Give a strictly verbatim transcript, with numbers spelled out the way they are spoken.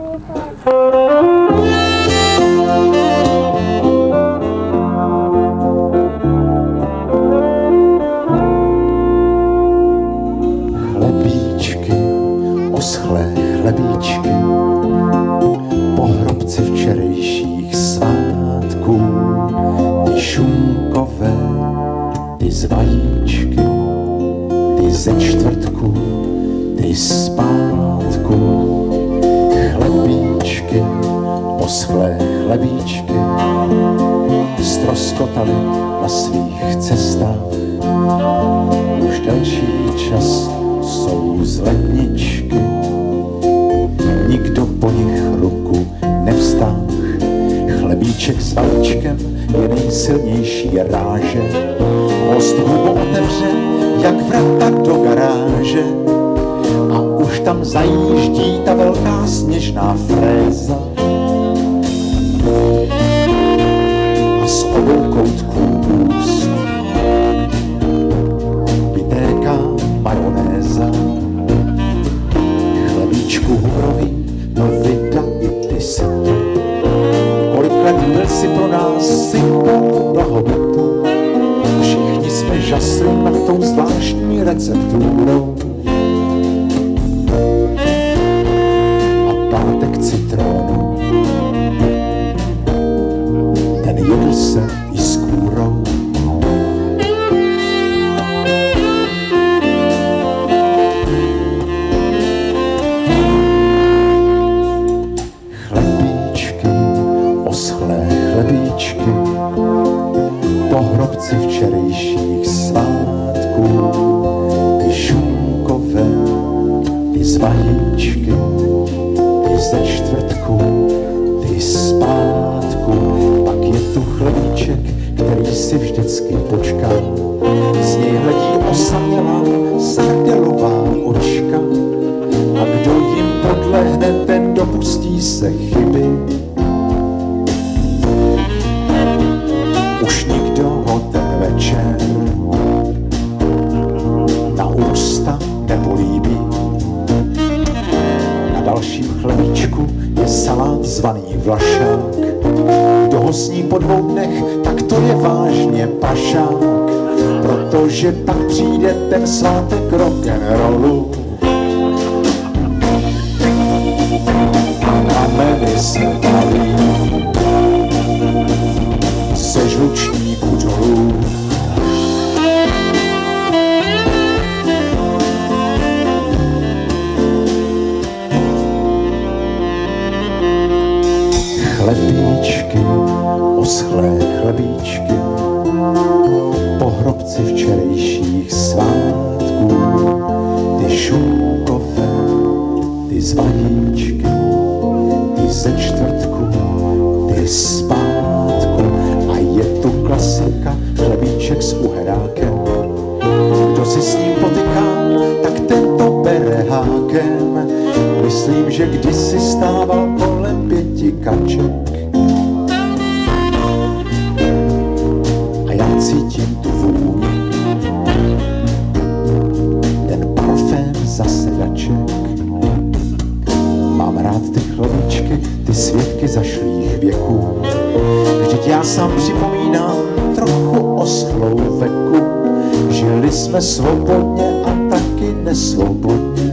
Chlebíčky, oschlé chlebíčky, pohrobci včerejších svátků, ty šunkové, ty z vajíčky, ty ze čtvrtku, ty zpátku. Chlebíčky, oschlé chlebíčky, ztroskotaly na svých cestách. Už delší čas jsou z ledničky, nikdo po nich ruku nevstáhl. Chlebíček s vajíčkem je nejsilnější ráže, host hubu otevře jak vrata do garáže. A už tam zajíždí ta velká sněžná fréza a z obou koutků úst vytéká majonéza. Chlebíčku humrový, no vida i ty si to, kolik let byl si pro nás sypou do hobitu. Všichni jsme žasli nad tou zvláštní recepturou. Citrónu, ten jedl se i s kůrou. Chlebíčky, oschlé chlebíčky, pohrobci včerejších svátků, ty šunkové, ty z vajíčky, ze čtvrtku, ty zpátku. Pak je tu chlebíček, který si vždycky počká. Z něj hledí osamělá sardelová očka. A kdo jim podlehne, ten dopustí se chyby. Už nikdo ho ten večer na ústa nepolíbí. Dalším chlebíčku je salát zvaný vlašák. Kdo ho sní po dvou dnech, tak to je vážně pašák, protože pak přijde ten svátek rock'n'rollu. Kameny se valí ze žlučníku dolů. Chlebíčky, oschlé chlebíčky, pohrobci včerejších svátků, ty šunkové, ty z vajíčky, ty ze čtvrtku, ty zpátku. A je tu klasika, chlebíček s uherákem. Kdo si s ním potyká, tak ten to bere hákem. Myslím, že kdysi stával kolem pěti kaček. A já cítím tu vůni, ten parfém zasedaček. Mám rád ty chlebíčky, ty svědky zašlých věků. Vždyť já sám připomínám trochu oschlou veku. Žili jsme svobodně a taky nesvobodně.